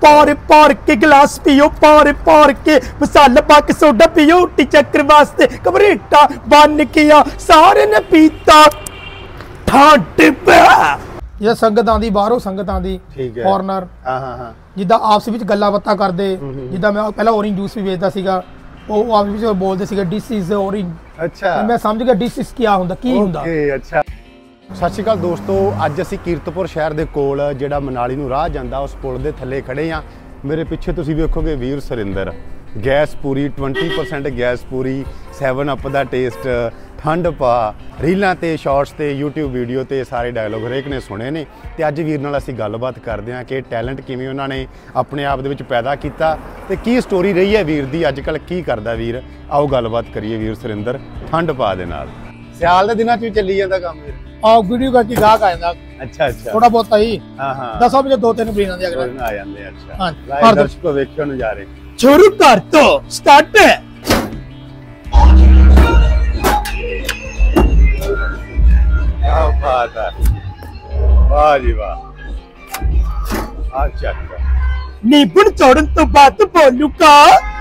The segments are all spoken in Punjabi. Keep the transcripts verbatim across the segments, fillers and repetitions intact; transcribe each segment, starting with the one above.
पार पार के गिलास पियो पार पार के मसाला पा के सोडा पियो टी चक्कर वास्ते कबरेटा बन किया सारे ने पीता ठंड पे ये संगत आंदी बाहरों संगत आंदी फॉरनर हां हां हां जिद्दां आपस विच गल्लां बातां करदे जिद्दां मैं पहला ऑरेंज जूस भी वेचदा सीगा ਉਹ ਆਪਸ ਵਿੱਚ ਬੋਲਦੇ ਸੀਗੇ ਡਿਸ ਇਜ਼ ਔਰੇਂਜ। ਅੱਛਾ ਮੈਂ ਸਮਝ ਗਿਆ ਡਿਸ ਇਸ ਕੀ ਹੁੰਦਾ ਕੀ ਹੁੰਦਾ। ਓਕੇ ਅੱਛਾ ਸਤਿ ਸ਼੍ਰੀ ਅਕਾਲ ਦੋਸਤੋ, ਅੱਜ ਅਸੀਂ ਕੀਰਤਪੁਰ ਸ਼ਹਿਰ ਦੇ ਕੋਲ ਜਿਹੜਾ ਮਨਾਲੀ ਨੂੰ ਰਾਹ ਜਾਂਦਾ ਉਸ ਪੁਲ ਦੇ ਥੱਲੇ ਖੜੇ ਆ। ਮੇਰੇ ਪਿੱਛੇ ਤੁਸੀਂ ਵੇਖੋਗੇ ਵੀਰ ਸੁਰਿੰਦਰ ਗੈਸ ਪੂਰੀ ट्वेंटी परसेंट ਗੈਸ ਪੂਰੀ ਸੈਵਨ ਅਪ ਦਾ ਟੇਸਟ ठंड पा रीलों ते शॉर्ट्स ते यूट्यूब वीडियो ते सारे डायलॉग हरेक ने सुने ने ते अज वीर नाल असीं गलबात करदे हां कि टैलेंट किवें उन्होंने अपने आप दे विच पैदा कीता ते की स्टोरी रही है वीर दी अजकल की करदा वीर। आओ गलबात करिए वीर सुरिंदर ठंड पा दे नाल। सियाल दे दिनां च चली जांदा काम वीर। आओ वीडियो करके गाहक आ जांदा। अच्छा अच्छा थोड़ा बहुत ही हां हां दस बजे दो तीन ब्रीनां दे अगर आ जांदे। अच्छा हां लाइव दर्शकों वेखियो नज़ारे शुरू कर तो स्टार्ट। क्या बात है, वाह जी वाह। अच्छा नींबू चढ़न तो बात बोलूगा।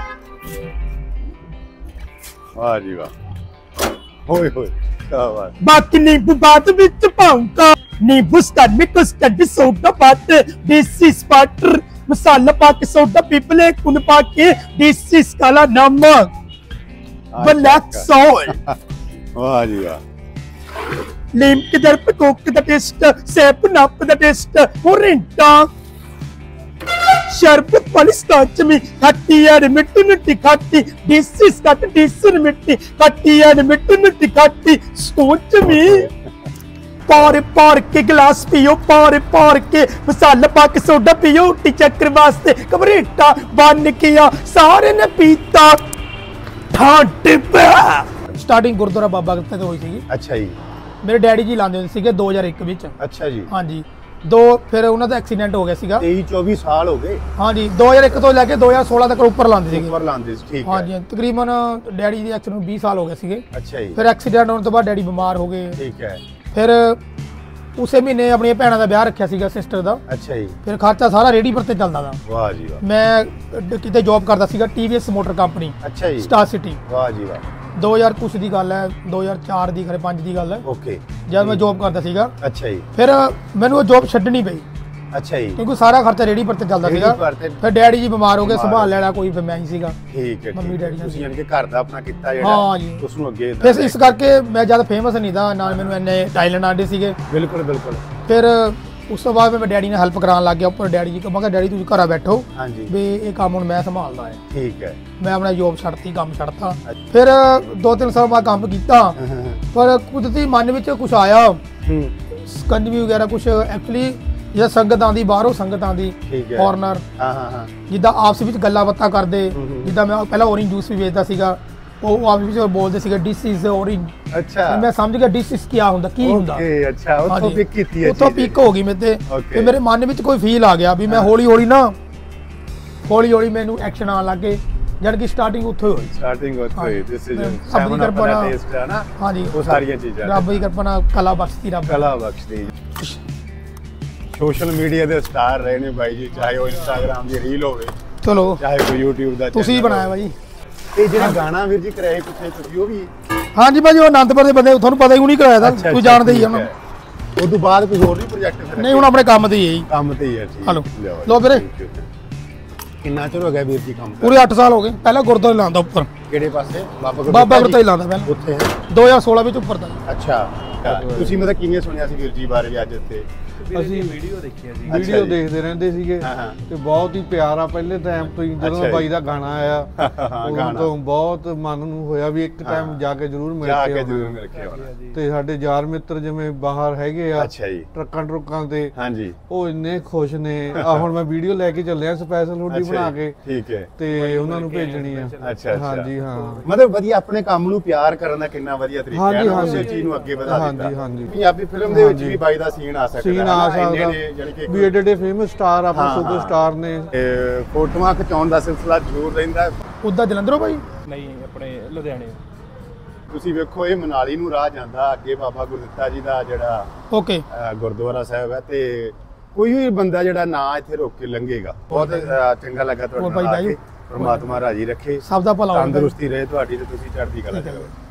वाह जी वाह, होए होए क्या बात। बाकी नींबू बात विच पाऊंगा नींबू स्टड में कस्टर्ड सोडा बात देसी स्पाटर मसाला पा के सोडा पीपले कुन पा के देसी काला नमक ब्लैक सॉल्ट। वाह जी वाह। लीम के दर पे कोक दा टेस्ट सेप नप दा टेस्ट मोरिंटा शरबत वाली स्कॉच में खट्टी यार मिट्टी मिट्टी खट्टी देसी स्कॉच देसी मिट्टी खट्टी यार मिट्टी मिट्टी खट्टी स्कॉच में पार पार के गिलास पियो पार पार के मसाला पा के सोडा पियो टी चक्कर वास्ते कबरेटा बन किया सारे ने पीता ठंड पे। स्टार्टिंग गुरुद्वारा बाबा गत्ते तो हुई थी। अच्छा जी। मेरे डैडी जी लांदे सीगे दो हज़ार एक विच। अच्छा जी। हाँ जी दो फिर उन्हां दा एक्सीडेंट हो गया सीगा। तेईस चौबीस साल हो गए। हाँ जी दो हज़ार एक तो लेके दो हज़ार सोलह तक ऊपर लांदे सीगे। ऊपर लांदे सी ठीक है। हाँ जी तकरीबन डैडी दी एक्सीडेंट बीस साल हो गए सीगे। अच्छा जी। फिर एक्सीडेंट होने तो बाद डैडी बीमार हो गए। ठीक है। फिर उसे महीने अपनी भैणा दा ब्याह रखिया सीगा सिस्टर दा। अच्छा जी। फिर खर्चा सारा रेडी पर ते चलदा था। वाह जी वाह। मैं किते जॉब करदा सीगा टीवीएस मोटर कंपनी। अच्छा जी। Star city. वाह जी वाह। दो हज़ार कुछ दी गल है दो हज़ार चार दी खरे पांच दी गल है। ओके जब मैं जॉब करदा सीगा। अच्छा जी। फिर मैंने वो जॉब छड्डनी पई। अच्छा जी। क्योंकि सारा खर्चा रेडी पर ते चलदा सीगा। फिर डैडी जी बीमार हो गए संभाल लेना कोई फिर मैं ही सीगा। ठीक है। मम्मी डैडी ਤੁਸੀਂ ਯਾਨੀ ਕਿ ਘਰ ਦਾ ਆਪਣਾ ਕੀਤਾ ਜਿਹੜਾ ਹਾਂ ਜੀ ਉਸ ਨੂੰ ਅੱਗੇ ਫਿਰ ਇਸ ਕਰਕੇ ਮੈਂ ਜ਼ਿਆਦਾ ਫੇਮਸ ਨਹੀਂ ਦਾ ਨਾਲ ਮੈਨੂੰ ਇੰਨੇ ਟਾਈਲੈਂਡ ਆਂਦੇ ਸੀਗੇ। ਬਿਲਕੁਲ ਬਿਲਕੁਲ। ਫਿਰ ਉਸ ਤੋਂ ਬਾਅਦ ਮੈਂ ਡੈਡੀ ਨਾਲ ਹੈਲਪ ਕਰਾਉਣ ਲੱਗ ਗਿਆ ਉੱਪਰ ਡੈਡੀ ਜੀ ਕੋ ਮੈਂ ਕਿਹਾ ਡੈਡੀ ਤੁਸੀਂ ਘਰਾਂ ਬੈਠੋ ਹਾਂਜੀ ਵੀ ਇਹ ਕੰਮ ਹੁਣ ਮੈਂ ਸੰਭਾਲਦਾ ਹੈ। ਠੀਕ ਹੈ। ਮੈਂ ਆਪਣਾ ਜੋਬ ਛੱਡਤੀ ਕੰਮ ਛੱਡਤਾ। ਫਿਰ ਦੋ ਤਿੰਨ ਸਾਲ ਬਾਅਦ ਕੰਮ ਕੀਤਾ ਪਰ ਕੁਦਰਤੀ ਮਨ ਵਿੱਚ ਕੁਝ ਆਇਆ ਸਕੰਜਵੀ ਵਗੈਰਾ ਕੁਝ ਐਕਚੁਅਲੀ ਜਿਹੜਾ ਸੰਗਤ ਆਂਦੀ ਬਾਹਰੋਂ ਸੰਗਤ ਆਂਦੀ ਫॉरनर ਹਾਂ ਹਾਂ ਹਾਂ ਜਿੱਦਾਂ ਆਪਸ ਵਿੱਚ ਗੱਲਾਂ ਬਾਤਾਂ ਕਰਦੇ ਜਿੱਦਾਂ ਮੈਂ ਪਹਿਲਾਂ ਔਰੇਂਜ ਜੂਸ ਵੀ ਵੇਚਦਾ ਸੀਗਾ ਉਹ ਆਪਸ ਵਿੱਚ ਬੋਲਦੇ ਸੀਗੇ ਡਿਸ ਇਜ਼ ਔਰੇਂਜ। ਅੱਛਾ ਮੈਂ ਸਮਝ ਗਿਆ ਡਿਸ ਇਸ ਕੀ ਹੁੰਦਾ ਕੀ ਹੁੰਦਾ। ਓਕੇ ਅੱਛਾ ਉੱਥੋਂ ਪਿਕ ਕੀਤੀ ਹੈ ਉੱਥੋਂ ਪਿਕ ਹੋ ਗਈ ਮੇਰੇ ਤੇ ਤੇ ਮੇਰੇ ਮਨ ਵਿੱਚ ਕੋਈ ਫੀਲ ਆ ਗਿਆ ਵੀ ਮੈਂ ਹੌਲੀ ਹੌਲੀ ਨਾ ਹੌਲੀ ਹੌਲੀ ਮੈਨੂੰ ਐਕਸ਼ਨ ਆਉਣ ਲੱਗੇ ਜਦ ਕਿ ਸਟਾਰਟਿੰਗ ਉੱਥੋਂ ਹੋਈ। ਸਟਾਰਟਿੰਗ ਉੱਥੋਂ ਹੋਈ ਦਿਸ ਇਜ਼ ਸੈਵਨ ਕਿਰਪਾ ਨਾਲ ਟੇਸਟ ਹੈ ਨਾ। ਹਾਂ ਜੀ ਉਹ ਸਾਰੀਆਂ ਚੀਜ਼ਾਂ ਰੱਬ ਦੀ ਕਿਰਪਾ ਨਾਲ ਕਲਾ ਬਖਸ਼ਦੀ ਰੱਬ ਕਲਾ ਬਖਸ਼ਦੀ। सोशल मीडिया ਦੇ ਸਟਾਰ ਰਹੇ ਨੇ ਬਾਈ ਜੀ ਚਾਹੇ ਉਹ ਇੰਸਟਾਗ੍ਰਾਮ ਦੀ ਰੀਲ ਹੋਵੇ ਚਲੋ ਚਾਹੇ ਕੋਈ YouTube ਦਾ ਤੁਸੀਂ ਬਣਾਇਆ ਬਾਈ। ਇਹ ਜਿਹੜਾ ਗਾਣਾ ਵੀਰ ਜੀ ਕਰਾਇਆ ਪਿੱਛੇ ਤੁਸੀਂ ਉਹ ਵੀ ਹਾਂਜੀ ਬਾਈ ਉਹ ਅਨੰਦਪੁਰ ਦੇ ਬੰਦੇ ਤੁਹਾਨੂੰ ਪਤਾ ਹੀ ਨਹੀਂ ਕਰਾਇਆ ਤਾਂ ਕੋਈ ਜਾਣਦੇ ਹੀ ਉਹਨਾਂ ਉਸ ਤੋਂ ਬਾਅਦ ਕੋਈ ਹੋਰ ਨਹੀਂ ਪ੍ਰੋਜੈਕਟ ਨਹੀਂ ਹੁਣ ਆਪਣੇ ਕੰਮ ਤੇ ਹੀ ਹੈ ਜੀ। ਕੰਮ ਤੇ ਹੀ ਹੈ ਠੀਕ। ਹਲੋ ਲੋ ਵੀਰੇ ਕਿੰਨਾ ਚਿਰ ਹੋ ਗਿਆ ਵੀਰ ਜੀ ਕੰਮ ਪੂਰੇ ਅੱਠ ਸਾਲ ਹੋ ਗਏ। ਪਹਿਲਾਂ ਗੁਰਦੁਆਰੇ ਲਾਉਂਦਾ ਉੱਪਰ ਕਿਹੜੇ ਪਾਸੇ ਬਾਬਾ ਬਾਬਾ ਗੁਰਦੁਆਰੇ ਲਾਉਂਦਾ ਪਹਿਲਾਂ ਉੱਥੇ ਦੋ ਹਜ਼ਾਰ ਸੋਲ੍ਹ ਵਿੱਚ ਉੱਪਰ ਦਾ। ਅੱਛਾ ਤੁਸੀਂ ਮਤਲਬ ਕਿਵੇਂ ਸੁਣਿਆ ਸੀ ਵੀਰ ਜੀ ਬਾਰੇ ਅੱਜ ਇੱਥੇ ਅਸੀਂ ਵੀਡੀਓ ਦੇਖੀਆਂ ਸੀ ਵੀਡੀਓ ਦੇਖਦੇ ਰਹਿੰਦੇ ਸੀਗੇ ਤੇ ਬਹੁਤ ਹੀ ਪਿਆਰਾ ਪਹਿਲੇ ਟਾਈਮ ਤੋਂ ਹੀ ਜਦੋਂ ਬਾਈ ਦਾ ਗਾਣਾ ਆਇਆ ਉਦੋਂ ਤੋਂ ਬਹੁਤ ਮਨ ਨੂੰ ਹੋਇਆ ਵੀ ਇੱਕ ਟਾਈਮ ਜਾ ਕੇ ਜ਼ਰੂਰ ਮਿਲ ਕੇ ਜਾ ਕੇ ਜ਼ਰੂਰ ਮਿਲ ਕੇ ਆਉਣਾ। ਤੇ ਸਾਡੇ ਯਾਰ ਮਿੱਤਰ ਜਿਵੇਂ ਬਾਹਰ ਹੈਗੇ ਆ ਟਰੱਕਾਂ ਟਰੁੱਕਾਂ ਤੇ ਹਾਂਜੀ ਉਹ ਇੰਨੇ ਖੁਸ਼ ਨੇ ਆ ਹੁਣ ਮੈਂ ਵੀਡੀਓ ਲੈ ਕੇ ਚੱਲਿਆ ਸਪੈਸ਼ਲ ਹੁੱਡੀ ਬਣਾ ਕੇ ਠੀਕ ਹੈ ਤੇ ਉਹਨਾਂ ਨੂੰ ਭੇਜਣੀ ਆ। ਅੱਛਾ ਹਾਂਜੀ ਹਾਂ ਮਤਲਬ ਵਧੀਆ ਆਪਣੇ ਕੰਮ ਨੂੰ ਪਿਆਰ ਕਰਨ ਦਾ ਕਿੰਨਾ ਵਧੀਆ ਤਰੀਕਾ ਹੈ ਉਸੇ ਚੀਜ਼ ਨੂੰ ਅੱਗੇ ਵਧਾ ਦਿੱਤਾ। ਹਾਂਜੀ ਹਾਂਜੀ ਪੰਜਾਬੀ ਫਿਲਮ ਦੇ ਵਿੱਚ ਵੀ ਬਾਈ ਦਾ ਸੀਨ ਆ ਸਕਦਾ ਆ ਸਕਦਾ ਵੀ ਏਡੇ ਏਡੇ ਫੇਮਸ ਸਟਾਰ ਆਪਣੇ ਸੁਪਰ ਸਟਾਰ ਨੇ। ਫੋਟੋਆਂ ਖਿਚਾਉਣ ਦਾ ਸਿਲਸਿਲਾ ਜ਼ਰੂਰ ਰਹਿੰਦਾ। ਉੱਦਾਂ ਜਲੰਧਰੋਂ ਬਾਈ ਨਹੀਂ ਆਪਣੇ ਲੁਧਿਆਣੇ। ਤੁਸੀਂ ਵੇਖੋ ਇਹ ਮਨਾਲੀ ਨੂੰ ਰਾਹ ਜਾਂਦਾ ਅੱਗੇ ਬਾਬਾ ਗੁਰਦਿੱਤਾ ਜੀ ਦਾ ਜਿਹੜਾ ਓਕੇ ਗੁਰਦੁਆਰਾ ਸਾਹਿਬ ਹੈ ਤੇ ਕੋਈ ਵੀ ਬੰਦਾ ਜਿਹੜਾ ਨਾ ਇੱਥੇ ਰੋਕ ਕੇ ਲੰਘੇਗਾ। ਬਹੁਤ ਅ, ਚੰਗਾ ਲੱਗਾ ਤੁਹਾਡੇ ਨਾਲ ਆ ਕੇ। ਪਰਮਾਤਮਾ ਰਾਜੀ ਰੱਖੇ, ਸਭ ਦਾ ਭਲਾ ਹੋਵੇ, ਤੰਦਰੁਸਤੀ ਰਹੇ ਤੁਹਾਡੀ ਤੇ ਤੁਸੀਂ ਚੜ੍ਹਦੀ ਕਲਾ ਚ ਰਹੋ।